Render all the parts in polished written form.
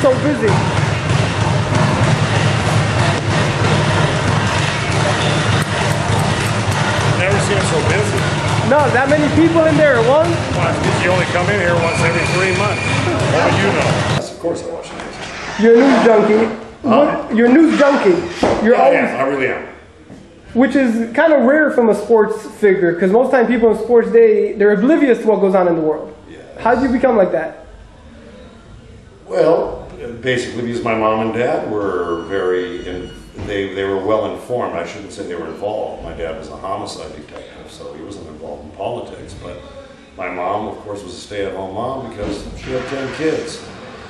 so busy? Never seen it so busy. No, that many people in there at once? Well, you only come in here once every 3 months. What do you know? Yes, of course I watch news. You're a news junkie. You're a news junkie. You're always, I really am. which is kind of rare from a sports figure, because most time people in sports, they're oblivious to what goes on in the world. Yeah. How did you become like that? Well, basically because my mom and dad were they were well informed. I shouldn't say they were involved. My dad was a homicide detective, so he wasn't involved in politics. But my mom, of course, was a stay-at-home mom because she had 10 kids.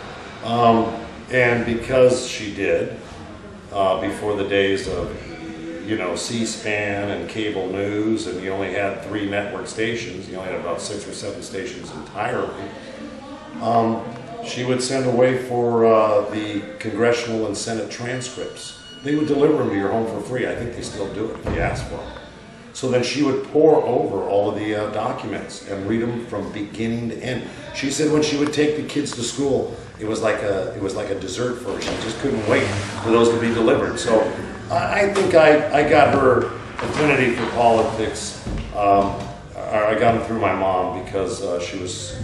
And because she did, before the days of, C-SPAN and cable news, and you only had 3 network stations, you only had about 6 or 7 stations entirely, she would send away for the congressional and Senate transcripts. They would deliver them to your home for free. I think they still do it if you ask for them. So then she would pore over all of the documents and read them from beginning to end. She said when she would take the kids to school, it was like a dessert for her. She just couldn't wait for those to be delivered. So I think I got her affinity for politics. I got it through my mom because she was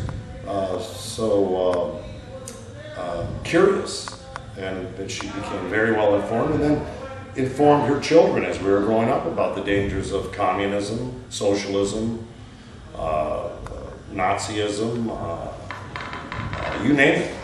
so curious, and that she became very well informed, and then informed her children as we were growing up about the dangers of communism, socialism, Nazism, you name it.